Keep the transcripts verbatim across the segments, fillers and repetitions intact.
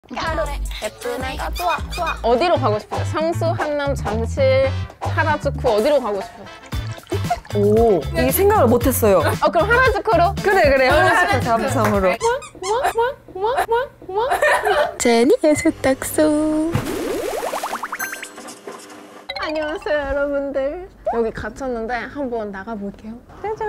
하루 예쁜 애가 좋아 좋아. 어디로 가고 싶어요? 성수, 한남, 잠실, 하라주쿠 어디로 가고 싶어요? 오, 이게 생각을 못했어요. 어 그럼 하라주쿠로? 그래 그래, 하라주쿠 잠수함으로. 제니의 세탁소. 안녕하세요 여러분들. 여기 갇혔는데 한번 나가볼게요. 짜잔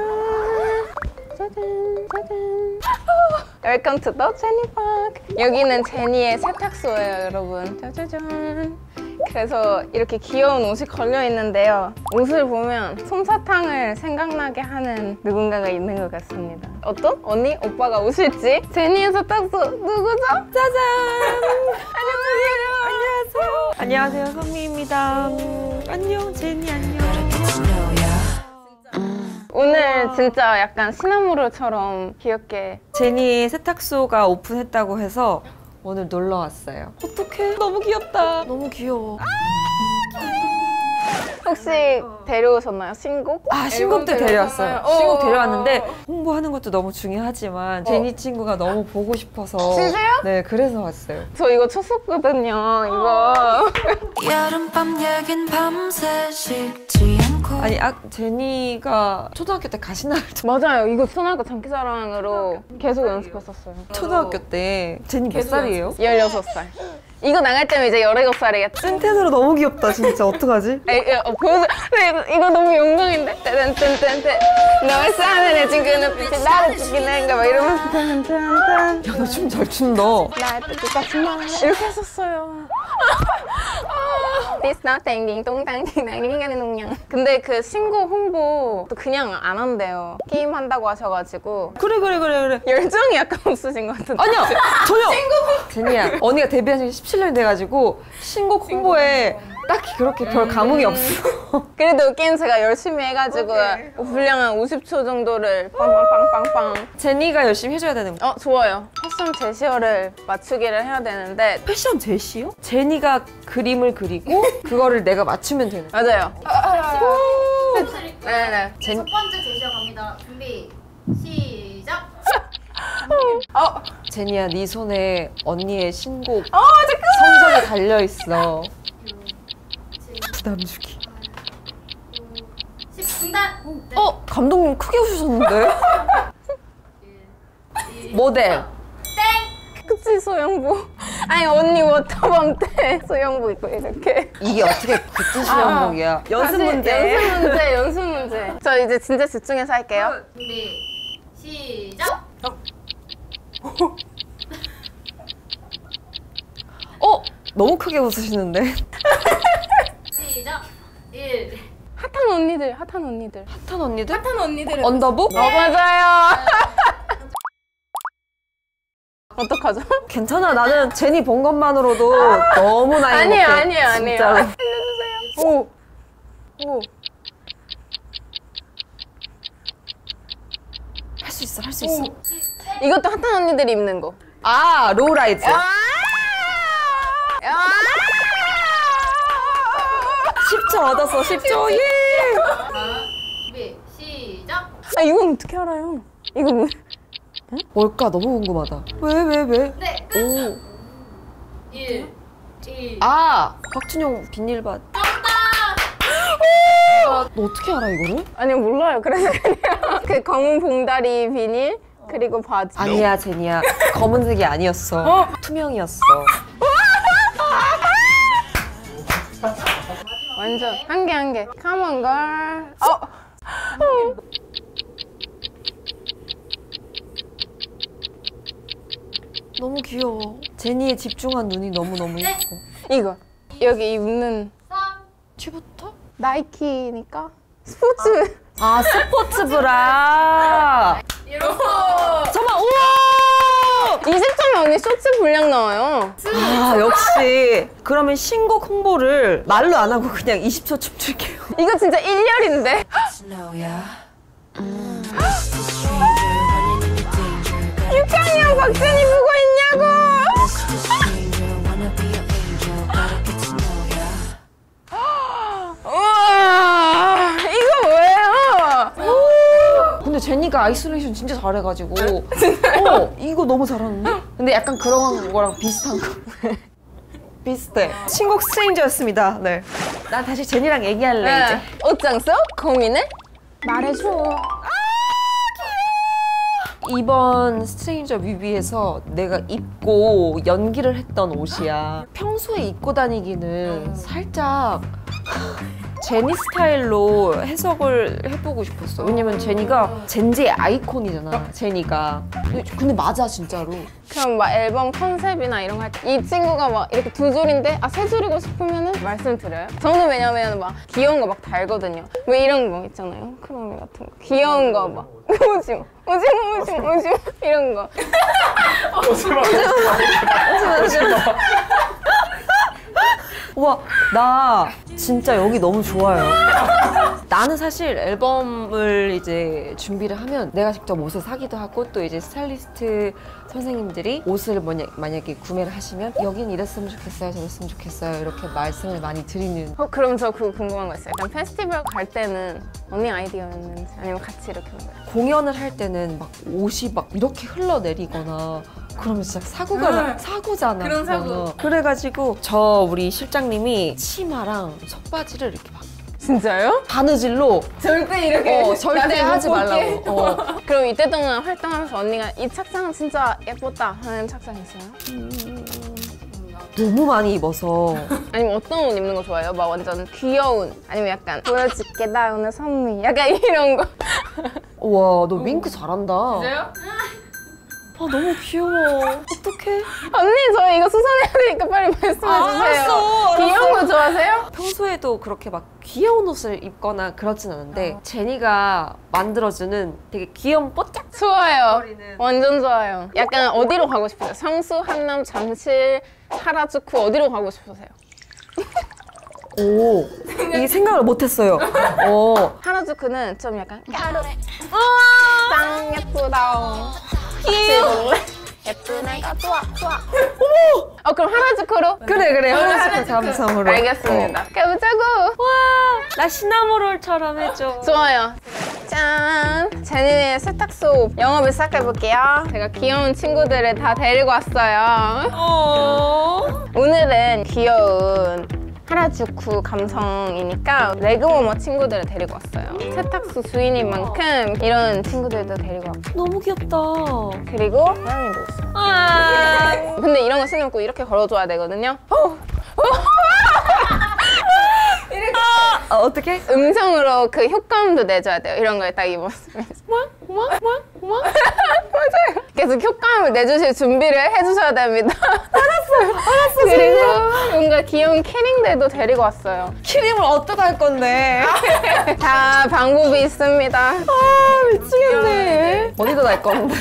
짜잔 짜잔. 웰컴 투 더 제니파크. 여기는 제니의 세탁소예요 여러분. 짜자잔. 그래서 이렇게 귀여운 옷이 걸려있는데요. 옷을 보면 솜사탕을 생각나게 하는 누군가가 있는 것 같습니다. 어떤 언니, 오빠가 오실지. 제니의 세탁소 누구죠? 짜잔! 안녕하세요. 안녕하세요. 안녕하세요, 선미입니다. 안녕, 제니 안녕. 오늘 진짜 약간 시나무르처럼 귀엽게. 제니의 세탁소가 오픈했다고 해서 오늘 놀러 왔어요. 어떡해, 너무 귀엽다. 너무 귀여워. 혹시 데려오셨나요? 신곡? 아, 신곡 때 데려왔어요. 데려오셨나요? 신곡 어. 데려왔는데 홍보하는 것도 너무 중요하지만 제니 친구가 너무 보고 싶어서. 진짜요? 네, 그래서 왔어요. 저 이거 쳤었거든요, 이거. 여름밤 얘긴 밤새 식지 않고. 아니, 아, 제니가 초등학교 때 가시나 맞아요. 이거 초등학교 장기자랑으로 계속 연습했었어요. 초등학교 때 제니 몇 살이에요? 열여섯 살. 이거 나갈 때면 이제 열일곱 살이겠지? 찐텐으로 너무 귀엽다, 진짜. 어떡하지? 에이, 어, 보여줘. 네, 이거 너무 영광인데? 딴딴딴딴. 너의 싸늘해 지금 눈빛이 나를 죽이는가 막 이러면서 딴딴딴. 야, 너 춤 잘 춘다. 나의 뜻같이 말 이렇게 했었어요. This nothing 딩동당 딩당 인간의 농량. 근데 그 신곡 홍보 또 그냥 안 한대요. 게임 한다고 하셔가지고 그래, 그래, 그래, 그래. 열정이 약간 없으신 것 같은데. 아니야! 전혀! 제니야, 언니가 데뷔한 지 십칠 년 돼가지고 신곡 홍보에 딱히 그렇게 별 감흥이 없어. 그래도 게임 제가 열심히 해가지고 분량 한 오십 초 정도를 빵빵빵빵빵. 제니가 열심히 해줘야 되는 거. 어 좋아요. 패션 제시어를 맞추기를 해야 되는데. 패션 제시요? 제니가 그림을 그리고 그거를 내가 맞추면 되는 거. 맞아요. 네네. 첫 번째 제시어 갑니다. 준비 시작. 어. 제니야, 네 손에 언니의 신곡 어 잠깐. 성적이 달려있어. 부담 주기. 십 중단. 네. 어? 감독님 크게 웃으셨는데? 모델. 그치 소영복. 아니 언니 워터밤 때 소영복 입고 이렇게. 이게 어떻게 굿즈 수영복이야? 연습 다시 문제. 연습 문제 연습 문제. 저 이제 진짜 집중해서 할게요. 준비 시작. 어? 너무 크게 웃으시는데? 시작. 일. 핫한 언니들 핫한 언니들. 핫한 언니들? 핫한 언니들. 언더북? 어 맞아요. 어떡하죠? 괜찮아. 나는 제니 본 것만으로도 너무나 행복해. 아니에요 아니에요 아니에요. 진짜로. 알려주세요. 오. 오. 할 수 있어, 할 수 있어. 이것도 핫한 언니들이 입는 거. 아, 로우라이즈. 야! 십 초 얻었어, 십 초. 예! 준비 시작. 아 이건 어떻게 알아요? 이거 뭐? 뭘까? 너무 궁금하다. 왜, 왜, 왜? 네. 끝. 오. 일. 일. 아! 박준영 비닐밭. 너 어떻게 알아, 이거를? 아니요 몰라요. 그래서 그냥 그 검은 봉다리 비닐 그리고 바지. 아니야, 제니야. 검은색이 아니었어. 어? 투명이었어. 완전 한 개 한 개. Come on girl. 어. 너무 귀여워. 제니의 집중한 눈이 너무너무 예뻐. 이거 여기 입는 삼. 튜부터? 나이키니까 스포츠. 아, 스포츠 브라. 이러고. 잠깐만, 우와! 이십 점에 언니 쇼츠 분량 나와요. 아, 역시. 그러면 신곡 홍보를 말로 안 하고 그냥 이십 초 춤출게요. 이거 진짜 일렬인데. 육강이랑 박진이 보고 있냐고. 우와 이거 뭐예요? 근데 제니가 아이솔레이션 진짜 잘해가지고 어 이거 너무 잘하는데? 근데 약간 그런 거랑 비슷한 거. 비슷해. 신곡 스트레인저였습니다. 네. 난 다시 제니랑 얘기할래 네. 이제. 옷장 속 고민을 말해줘. 이번 스트레인저 뮤비에서 내가 입고 연기를 했던 옷이야. 평소에 입고 다니기는 살짝 제니 스타일로 해석을 해보고 싶었어. 왜냐면 제니가 젠지의 아이콘이잖아. 제니가. 근데, 근데 맞아 진짜로. 그럼 막 앨범 컨셉이나 이런 거 할 때 이 친구가 막 이렇게 두 줄인데 아 세 줄이고 싶으면은 말씀드려요. 저는 왜냐면 막 귀여운 거 막 달거든요. 왜 이런 거 있잖아요. 크로미 같은 거. 귀여운 거 막 오지마 오지마 오지마 오지마 이런 거. 오지마. 와, 나 진짜 여기 너무 좋아요. 나는 사실 앨범을 이제 준비를 하면 내가 직접 옷을 사기도 하고 또 이제 스타일리스트 선생님들이 옷을 만약, 만약에 구매를 하시면 여긴 이랬으면 좋겠어요, 저랬으면 좋겠어요 이렇게 말씀을 많이 드리는. 어 그럼 저 그거 궁금한 거 있어요. 약간 페스티벌 갈 때는 언니 아이디어였는지 아니면 같이 이렇게 하는 거예요? 공연을 할 때는 막 옷이 막 이렇게 흘러내리거나 그러면 진짜 사고가 나, 사고잖아. 그런 사고. 그거는. 그래가지고 저 우리 실장님이 치마랑 속바지를 이렇게 막 진짜요? 바느질로 절대 이렇게 어, 절대 나중에 하지 못 볼게. 말라고. 어. 그럼 이때 동안 활동하면서 언니가 이 착장은 진짜 예뻤다 하는 착장 있어요? 너무 많이 입어서 아니면 어떤 옷 입는 거 좋아해요? 막 완전 귀여운 아니면 약간 보여줄게 나 오늘 선물 약간 이런 거. 와, 너 윙크 잘한다. 진짜요? 아, 너무 귀여워. 어떡해. 언니 저 이거 수선해야 되니까 빨리 말씀해 주세요. 알았어, 귀여운 거 좋아하세요? 평소에도 그렇게 막 귀여운 옷을 입거나 그렇진 않은데 제니가 만들어주는 되게 귀여운 뽀짝. 좋아요. 완전 좋아요. 약간 어디로 가고 싶으세요? 성수, 한남, 잠실, 하라주쿠 어디로 가고 싶으세요? 오, 이게 생각을 못했어요. 어. 하라주쿠는 좀 약간 가루. 짱 예쁘다. 귀여워. 예쁜 애가 좋아 좋아. 어머. 어 그럼 하라주쿠로? 그래 그래. 하나씩 감성으로. 알겠습니다. 가보자고. 와, 나 시나모롤처럼 해줘. 좋아요. 짠! 제니의 세탁소 영업을 시작해볼게요. 제가 귀여운 친구들을 다 데리고 왔어요. 어. 오늘은 귀여운 하라주쿠 감성이니까 레그워머 친구들을 데리고 왔어요. 세탁소 주인인 만큼 이런 친구들도 데리고 왔고 너무 귀엽다. 그리고 고양이도 있어요. 아. 근데 이런 거 신으면 꼭 이렇게 걸어줘야 되거든요. 아, 어떻게? 음성으로 그 효과음도 내줘야 돼요. 이런 걸 딱 입었으면. 맞아요. 계속 효과음을 내주실 준비를 해주셔야 됩니다. 알았어요. 알았어. 그리고 뭔가 귀여운 키링들도 데리고 왔어요. 키림을 어쩌다 할 건데. 다 방법이 있습니다. 아, 미치겠네. 어디다 날 건데.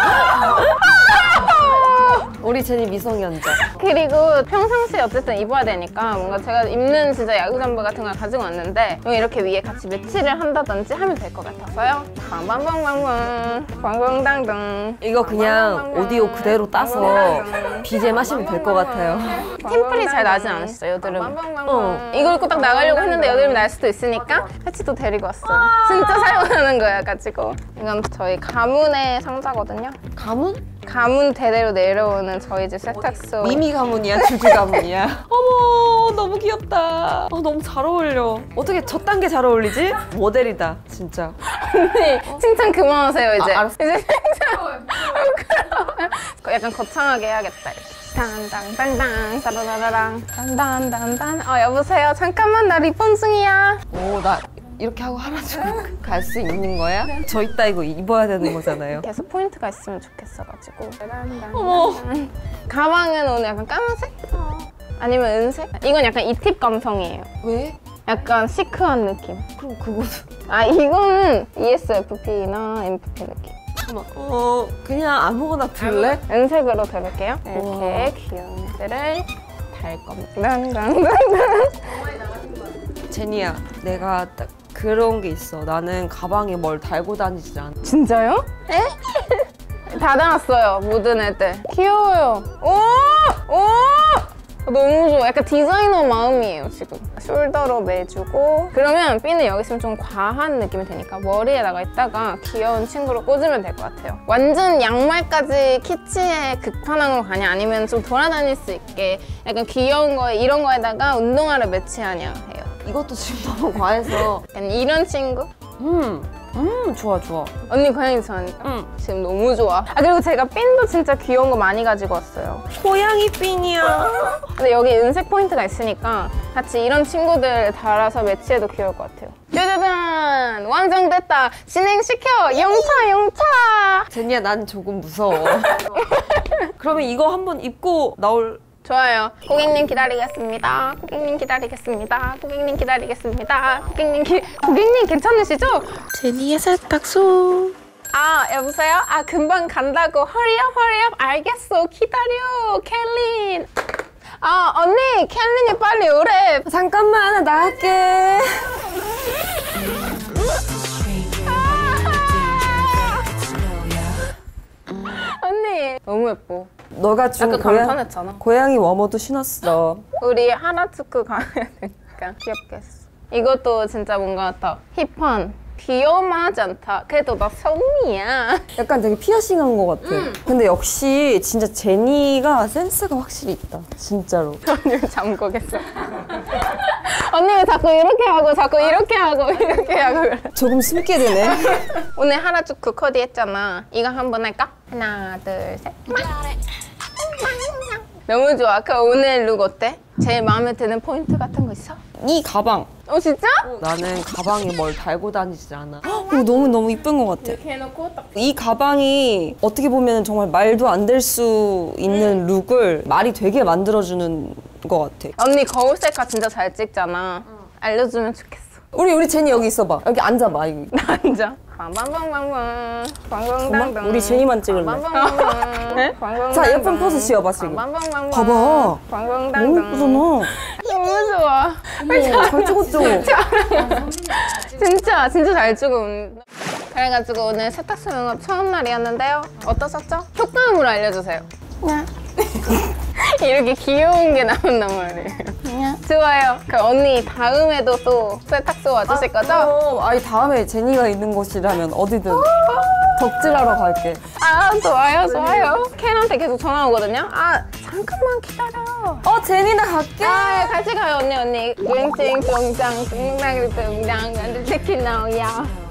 우리 제니 미성년자. 그리고 평상시에 어쨌든 입어야 되니까 뭔가 제가 입는 진짜 야구 잠바 같은 걸 가지고 왔는데 이렇게 위에 같이 매치를 한다든지 하면 될 것 같아서요. 빵빵빵빵빵 빵빵당당. 이거 그냥 오디오 그대로 따서 비제임 하시면 될 것 같아요. 팀플이 잘 나진 않으시죠, 여드름? 어. 이걸 입고 딱 나가려고 했는데 여드름이 날 수도 있으니까 패치도 데리고 왔어요. 진짜 사용하는 거야 가지고. 이건 저희 가문의 상자거든요. 가문? 가문 대대로 내려오는 저희 집 세탁소. 미미 가문이야? 주주 가문이야? 어머, 너무 귀엽다. 아, 너무 잘 어울려. 어떻게 저딴 게 잘 어울리지? 모델이다, 진짜. 언니 칭찬 그만하세요 이제. 아, 알았어. 이제 칭찬. 약간 거창하게 해야겠다. 당당당당 따라라라랑 단단단단. 어 여보세요. 잠깐만 나 리본 중이야. 오, 나 이렇게 하고 하나씩 갈 수 있는 거야? 저 이따 이거 입어야 되는 거잖아요. 계속 포인트가 있으면 좋겠어가지고. 어머. 가방은 오늘 약간 까만색? 아니면 은색? 이건 약간 이팁 감성이에요. 왜? 약간 시크한 느낌. 그럼 그거는 아 이거는 이에스에프피나 엠피피 느낌. 잠깐만. 어, 그냥 아무거나 들래? 은색으로 들을게요. 이렇게 우와. 귀여운 애들을 달 겁니다. 제니야, 내가 딱 그런 게 있어. 나는 가방에 뭘 달고 다니지 않아. 진짜요? 에? 다 달았어요, 모든 애들. 귀여워요. 오! 오! 너무 좋아. 약간 디자이너 마음이에요 지금. 숄더로 매주고 그러면 핀은 여기 있으면 좀 과한 느낌이 되니까 머리에다가 있다가 귀여운 친구로 꽂으면 될 것 같아요. 완전 양말까지 키치에 극판왕으로 가냐 아니면 좀 돌아다닐 수 있게 약간 귀여운 거 이런 거에다가 운동화를 매치하냐 해요. 이것도 지금 너무 과해서. 약간 이런 친구? 음, 음, 좋아, 좋아. 언니 고양이 좋아하니까? 응. 지금 너무 좋아. 아 그리고 제가 핀도 진짜 귀여운 거 많이 가지고 왔어요. 고양이 핀이야. 근데 여기 은색 포인트가 있으니까 같이 이런 친구들 달아서 매치해도 귀여울 것 같아요. 짜자잔! 완성됐다! 진행시켜! 영차 영차! 제니야, 난 조금 무서워. 그러면 이거 한번 입고 나올. 좋아요. 고객님 기다리겠습니다. 고객님 기다리겠습니다. 고객님 기다리겠습니다. 고객님 기... 고객님 괜찮으시죠? 제니의 세탁소. 아 여보세요? 아 금방 간다고. Hurry up, hurry up. 알겠어. 기다려. 켈린. 아 언니 켈린이 빨리 오래. 잠깐만, 나 나갈게. 언니 너무 예뻐. 너가 준 약간 고양, 감탄했잖아. 고양이 워머도 신었어. 우리 하라츠쿠 가야 되니까 귀엽게 했어. 이것도 진짜 뭔가 더 힙한 귀여움만 하지 않다. 그래도 나 성미야. 약간 되게 피어싱한 것 같아. 근데 역시 진짜 제니가 센스가 확실히 있다. 진짜로. 언니 잠그겠어. 언니 왜 자꾸 이렇게 하고 자꾸 이렇게 하고 이렇게 하고 그래. 조금 숨게 되네. 오늘 하라주쿠 코디 했잖아. 이거 한번 할까? 하나 둘 셋. 너무 좋아. 그 오늘 룩 어때? 제일 마음에 드는 포인트 같은 거 있어? 이 가방. 어 진짜? 나는 가방에 뭘 달고 다니지 않아. 이거 너무너무 이쁜 것 같아. 이렇게 해놓고 딱. 이 가방이 어떻게 보면 정말 말도 안 될 수 있는 룩을 말이 되게 만들어주는 것 같아. 언니 거울 셀카 진짜 잘 찍잖아. 알려주면 좋겠어. 우리 우리 제니 여기 있어봐. 여기 앉아봐. 여기. 나 앉아. 빵빵빵빵빵. 빵빵빵빵. 우리 제니만 찍을래. 빵빵빵빵. 네? 자, 예쁜 포즈 지어봐 지금. 빵빵빵빵. 봐봐. 빵빵빵빵. 너무 예쁘잖아. 너무 좋아. 어머, 잘 찍었죠? 진짜 진짜 잘 찍어. 그래가지고 오늘 세탁소 영업 처음 날이었는데요. 어떠셨죠? 효과음으로 알려주세요. 이렇게 귀여운 게 나온단 말이에요. 좋아요. 그 언니 다음에도 또 세탁소 와주실 거죠? 그럼 아니 다음에 제니가 있는 곳이라면 어디든 덕질하러 갈게. 아 좋아요 좋아요. 켄한테 계속 전화 오거든요. 아 잠깐만 기다려. 어 제니 나 갈게. 아 같이 가요 언니 언니. 윙찡 쫑짱 뚱땅 뚱땅 치킨 나오야.